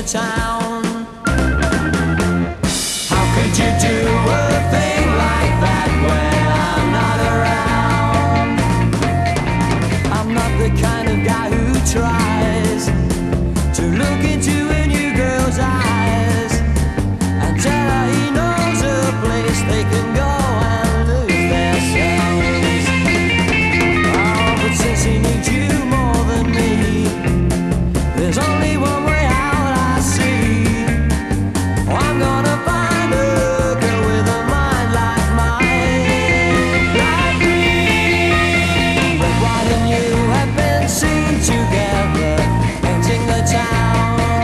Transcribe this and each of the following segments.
town. How could you do a thing like that when I'm not around? I'm not the kind of guy who tries to look into a new girl's eyes and tell her he knows a place they can go and lose themselves. Oh, but since he needs you more than me, there's only one way out, I see. Oh, I'm gonna find a girl with a mind like mine, like me. But why didn't you have been seen together, painting the town?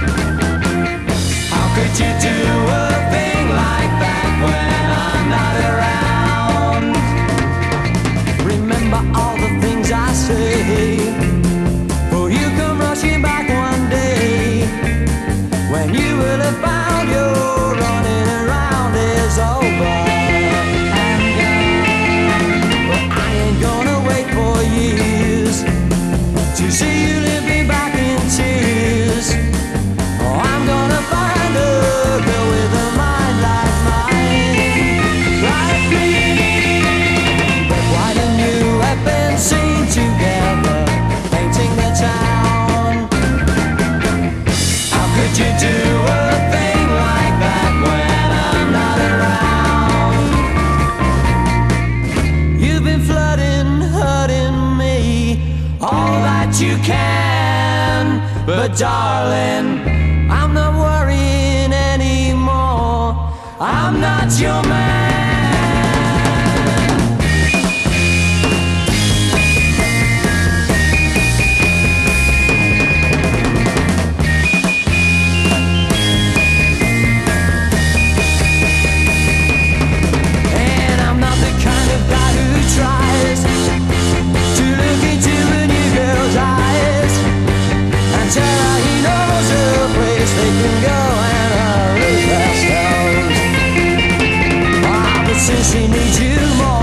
How could you do a thing like that when I'm not around? Remember all the things I say, for you come rushing back one day when you will have found your running around is over and gone. But I ain't gonna wait for years to see you leave me back in tears. Oh, I'm gonna find a girl with a mind like mine, like me. But why didn't you have been seen together, painting the town? How could you do a thing like that when I'm not around? You've been flooding, hurting me all that you can, but darling, I'm not worrying anymore. I'm not your man. And I'm not the kind of guy who tries to look into a new girl's eyes and tell her he knows a place they can go and lose themselves. Ah, but since he needs you more